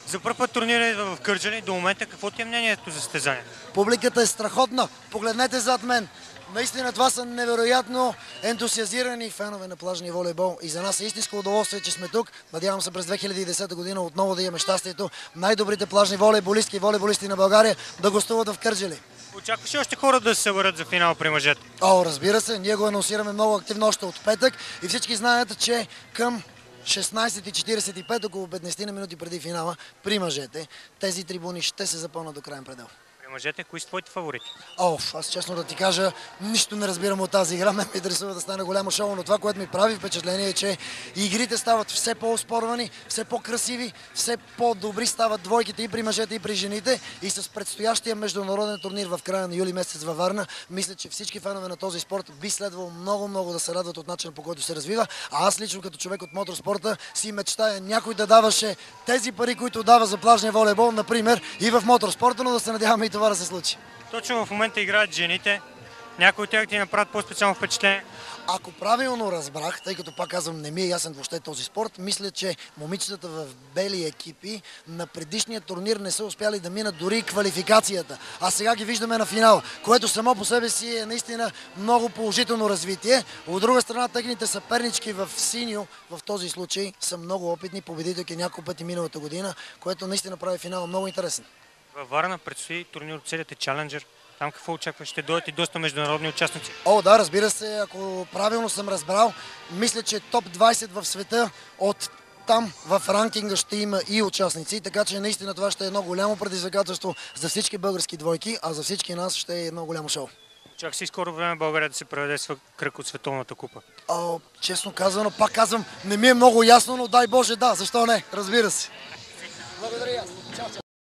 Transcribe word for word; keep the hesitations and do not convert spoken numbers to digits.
За първ път турнир е в Кърджали. До момента какво ти е мнението за състезание? Публиката е страхотна. Погледнете зад мен. Наистина това са невероятно ентусиазирани фенове на плажния волейбол и за нас е истинско удоволствие, че сме тук. Надявам се през две хиляди и десета година отново да имаме щастието най-добрите плажни волейболистки и волейболисти на България да гостуват в Кърджали. Очакваш ли още хора да се съберат за финал при мъжете? О, разбира се, ние го анонсираме много активно още от петък и всички знаят, че към шестнайсет и четирийсет и пет, около петнайсет на минути преди финала, при мъжете, тези трибуни ще се запълнат до крайен предел. При мъжете, кои са твоите фаворити? О, аз честно да ти кажа, нищо не разбирам от тази игра. Ме ме интересува да стане голямо шоу, но това, което ми прави впечатление е, че игрите стават все по-оспорвани, все по-красиви, все по-добри стават двойките и при мъжете, и при жените. И с предстоящия международен турнир в края на юли месец във Варна, мисля, че всички фенове на този спорт би следвало много-много да се радват от начина, по който се развива. А аз лично като човек от моторспорта си мечтая някой да даваше тези пари, които дава за плажния волейбол, например, и в моторспорта, но да се надяваме и това да се случи. Точно в момента играят жените. Някои от тях ти направят по-специално впечатление. Ако правилно разбрах, тъй като пак казвам, не ми е ясен въобще този спорт, мисля, че момичетата в бели екипи на предишния турнир не са успяли да минат дори квалификацията. А сега ги виждаме на финал, което само по себе си е наистина много положително развитие. От друга страна, техните съпернички в синьо в този случай са много опитни, победителки няколко пъти миналата година, което наистина прави финала много интересен. Във Варна предстои турнир от серията Challenger. Там какво очакваш? Ще дойдат и доста международни участници. О, да, разбира се, ако правилно съм разбрал, мисля, че топ двайсет в света от там в ранкинга ще има и участници, така че наистина това ще е едно голямо предизвикателство за всички български двойки, а за всички нас ще е едно голямо шоу. Чак си скоро време България да се преведе кръг от Световната купа. О, честно казано, пак казвам, не ми е много ясно, но дай Боже, да, защо не, разбира се.